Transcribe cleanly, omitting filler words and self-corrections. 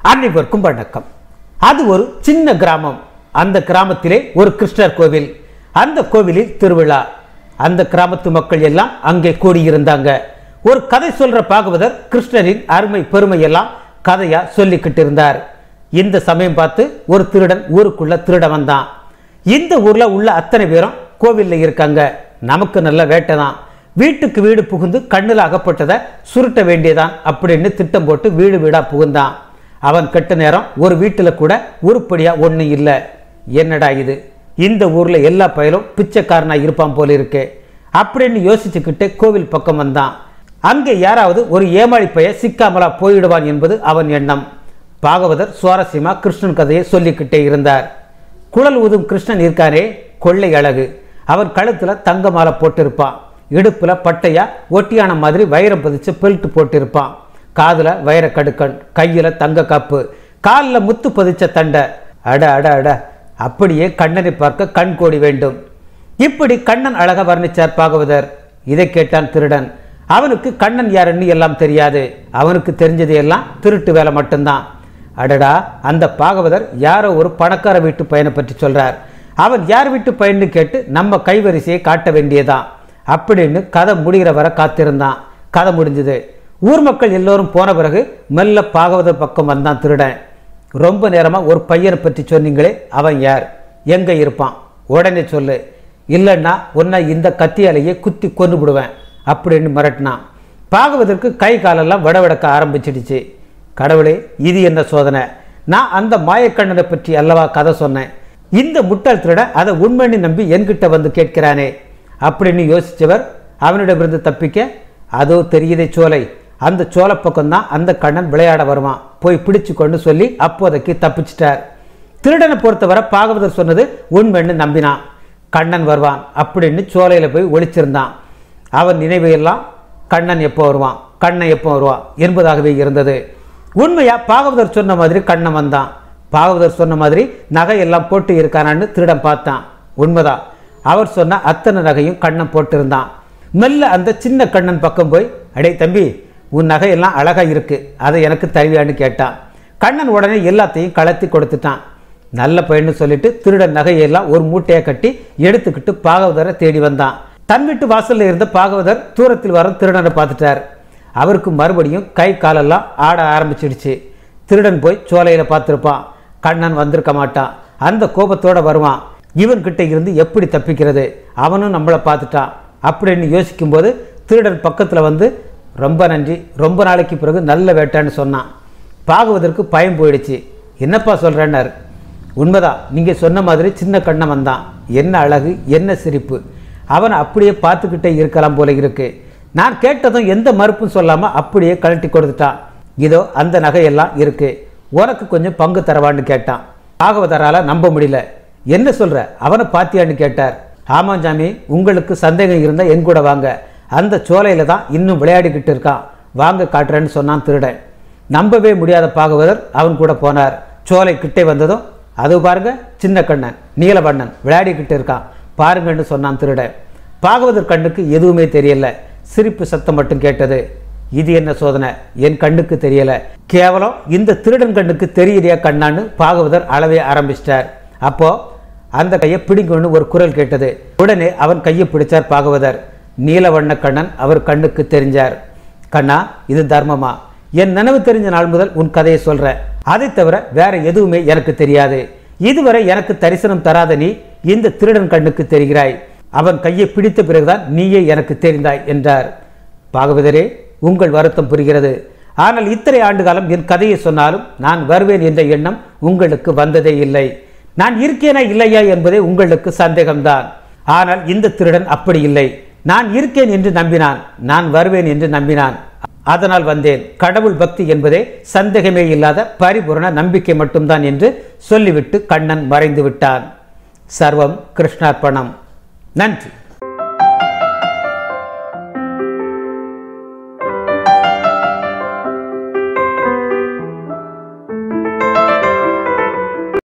அனைவருக்கும் வணக்கம். அது ஒரு சின்ன கிராமம். அந்த கிராமத்திலே ஒரு கிருஷ்ணர் கோவில். அந்த கோவிலில் திருவிழா. அந்த கிராமத்து மக்கள் எல்லாம் அங்கே கூடியிருந்தாங்க. ஒரு கதை சொல்ற பாகவதர் கிருஷ்ணரின் அருமை பெருமை எல்லாம் கதையா சொல்லிக்கிட்டு இருந்தார். இந்த சமயம் பார்த்து ஒரு திருடன் ஊருக்குள்ள திருட வந்தான். இந்த ஊர்ல உள்ள அத்தனை பேரும் கோவில்ல இருக்காங்க. நமக்கு நல்ல வேட்டை தான். வீட்டுக்கு வீடு புகுந்து கண்ணில் அகப்பட்டதை சுருட்ட வேண்டியதான் அப்படின்னு திட்டம் போட்டு வீடு வீடா புகுந்தான். அவன் கெட்ட நேரம் ஒரு வீட்டில் கூட உருப்படியா ஒன்றும் இல்லை. என்னடா இது, இந்த ஊர்ல எல்லா பயலும் பிச்சைக்காரனா இருப்பான் போல இருக்கு அப்படின்னு யோசிச்சுக்கிட்டே கோவில் பக்கம் வந்தான். அங்கே யாராவது ஒரு ஏமாளி பைய சிக்காமலா போயிடுவான் என்பது அவன் எண்ணம். பாகவதர் சுவாரஸ்யமா கிருஷ்ணன் கதையை சொல்லிக்கிட்டே இருந்தார். குழல் ஊதும் கிருஷ்ணன் இருக்கானே, கொள்ளை அழகு. அவன் கழுத்துல தங்க மாலை போட்டிருப்பான். இடுப்புல பட்டையா ஒட்டியான மாதிரி வைரம் பதிச்சு பெல்ட் போட்டிருப்பான். காதுல வைர கடுக்கன், கையில தங்க காப்பு, காலில் முத்து பதிச்ச தண்டை. அட அட அட, அப்படியே கண்ணனை பார்க்க கண் கோடி வேண்டும். இப்படி கண்ணன் அழக வர்ணிச்சார் பாகவதர். இதை கேட்டான் திருடன். அவனுக்கு கண்ணன் யாருன்னு எல்லாம் தெரியாது. அவனுக்கு தெரிஞ்சது எல்லாம் திருட்டு வேலை மட்டும்தான். அடடா, அந்த பாகவதர் யாரோ ஒரு பணக்கார வீட்டு பையனை பற்றி சொல்றார். அவன் யார் வீட்டு பையன்னு கேட்டு நம்ம கைவரிசையை காட்ட வேண்டியதான் அப்படின்னு கதை முடிகிற வரை காத்திருந்தான். கதை முடிஞ்சது. ஊர் மக்கள் எல்லோரும் போன பிறகு மெல்ல பாகவதர் பக்கம் வந்தான் திருடன். ரொம்ப நேரமா ஒரு பையனை பற்றி சொன்னீங்களே, அவன் யார், எங்க இருப்பான், உடனே சொல்லு, இல்லைன்னா உன்னை இந்த கத்தியாலேயே குத்தி கொண்டு விடுவேன் அப்படின்னு மிரட்டினான். பாகவதற்கு கை காலெல்லாம் விடவிடக்க ஆரம்பிச்சிடுச்சு. கடவுளே, இது என்ன சோதனை? நான் அந்த மாயக்கண்ணனை பற்றி அல்லவா கதை சொன்னேன். இந்த முட்டாள் திருட அதை உண்மைன்னு நம்பி என்கிட்ட வந்து கேட்கிறானே அப்படின்னு யோசிச்சவர் அவனிடமிருந்து தப்பிக்க, அதோ தெரியுதே சோலை, அந்த சோலை பக்கம்தான் அந்த கண்ணன் விளையாட வருவான், போய் பிடிச்சு கொண்டு சொல்லி அப்போதைக்கு தப்பிச்சிட்டார். திருடனை பொறுத்தவரை பாகவதர் சொன்னது உண்மைன்னு நம்பினான். கண்ணன் வருவான் அப்படின்னு சோலையில போய் ஒளிச்சிருந்தான். அவன் நினைவையெல்லாம் கண்ணன் எப்போ வருவான், கண்ணன் எப்போ வருவான் என்பதாகவே இருந்தது. உண்மையா பாகவதர் சொன்ன மாதிரி கண்ணன் வந்தான். பாகவதர் சொன்ன மாதிரி நகையெல்லாம் போட்டு இருக்கானான்னு திருடன் பார்த்தான். உண்மைதான், அவர் சொன்ன அத்தனை நகையும் கண்ணன் போட்டிருந்தான். மெல்ல அந்த சின்ன கண்ணன் பக்கம் போய், அடே தம்பி, உன் நகையெல்லாம் அழகா இருக்கு, அதை எனக்கு தருவியான்னு கேட்டான். கண்ணன் உடனே எல்லாத்தையும் கலத்தி கொடுத்துட்டான். நல்ல பையன்னு சொல்லிட்டு திருடன் நகையெல்லாம் ஒரு மூட்டையை கட்டி எடுத்துக்கிட்டு பாகவதரை தேடி வந்தான். தன் வீட்டு வாசல்ல இருந்த பாகவதர் தூரத்தில் வர திருடனை பார்த்துட்டார். அவருக்கு மறுபடியும் கை காலெல்லாம் ஆட ஆரம்பிச்சிடுச்சு. திருடன் போய் சோலையில பார்த்துருப்பான். கண்ணன் வந்திருக்க மாட்டான். அந்த கோபத்தோட வருவான். இவன்கிட்ட இருந்து எப்படி தப்பிக்கிறது, அவனும் நம்மளை பார்த்துட்டான் அப்படின்னு யோசிக்கும் போது திருடன் பக்கத்தில் வந்து, ரொம்ப நன்றி, ரொம்ப நாளைக்கு பிறகு நல்ல வேட்டான்னு சொன்னான். பாகவதற்கு பயம் போயிடுச்சு. என்னப்பா சொல்கிறேன்னாரு. உண்மைதான், நீங்கள் சொன்ன மாதிரி சின்ன கண்ணன் வந்தான். என்ன அழகு, என்ன சிரிப்பு. அவனை அப்படியே பார்த்துக்கிட்டே இருக்கலாம் போல இருக்கு. நான் கேட்டதும் எந்த மறுப்பும் சொல்லாமல் அப்படியே கழட்டி கொடுத்துட்டான். இதோ அந்த நகையெல்லாம் இருக்கு, உனக்கு கொஞ்சம் பங்கு தரவான்னு கேட்டான். பாகவதரால் நம்ப முடியல. என்ன சொல்ற, அவனை பாத்தியான்னு கேட்டார். ஆமாம் சாமி, உங்களுக்கு சந்தேகம் இருந்தால் என் கூட வாங்க, அந்த சோலையில தான் இன்னும் விளையாடிக்கிட்டு இருக்கான், வாங்க காட்டுறேன்னு சொன்னான் திருடன். நம்பவே முடியாத பாகவதர் அவன் கூட போனார். சோலை கிட்டே வந்ததும், அது பாருங்க, சின்ன கண்ணன் நீலவண்ணன் விளையாடிக்கிட்டு இருக்கான் பாருங்கன்னு சொன்னான் திருடன். பாகவதர் கண்ணுக்கு எதுவுமே தெரியல, சிரிப்பு சத்தம் மட்டும் கேட்டது. இது என்ன சோதனை, என் கண்ணுக்கு தெரியல, கேவலம் இந்த திருடன் கண்ணுக்கு தெரியலையா கண்ணான்னு பாகவதர் அளவே ஆரம்பிச்சிட்டார். அப்போ அந்த கையை பிடிங்கன்னு ஒரு குரல் கேட்டது. உடனே அவன் கையை பிடிச்சார் பாகவதர். நீலவண்ண கண்ணன் அவர் கண்ணுக்கு தெரிஞ்சார். கண்ணா, இது தர்மமா? என் நினைவு தெரிஞ்ச நாள் முதல் உன் கதையை சொல்றேன். அதை தவிர வேற எதுவுமே எனக்கு தெரியாது. இதுவரை எனக்கு தரிசனம் தராத நீ இந்த திருடன் கண்ணுக்கு தெரிகிறாய். அவன் கையை பிடித்த பிறகுதான் நீயே எனக்கு தெரிந்தாய் என்றார். பாகவதரே, உங்கள் வருத்தம் புரிகிறது. ஆனால் இத்தனை ஆண்டு காலம் என் கதையை சொன்னாலும் நான் வருவேன் என்ற எண்ணம் உங்களுக்கு வந்ததே இல்லை. நான் இருக்கேனா இல்லையா என்பதே உங்களுக்கு சந்தேகம்தான். ஆனால் இந்த திருடன் அப்படி இல்லை. நான் இருக்கேன் என்று நம்பினான், நான் வருவேன் என்று நம்பினான், அதனால் வந்தேன். கடவுள் பக்தி என்பதே சந்தேகமே இல்லாத பரிபூரண நம்பிக்கை மட்டும்தான் என்று சொல்லிவிட்டு கண்ணன் மறைந்து விட்டான். சர்வம் கிருஷ்ணார்ப்பணம். நன்றி.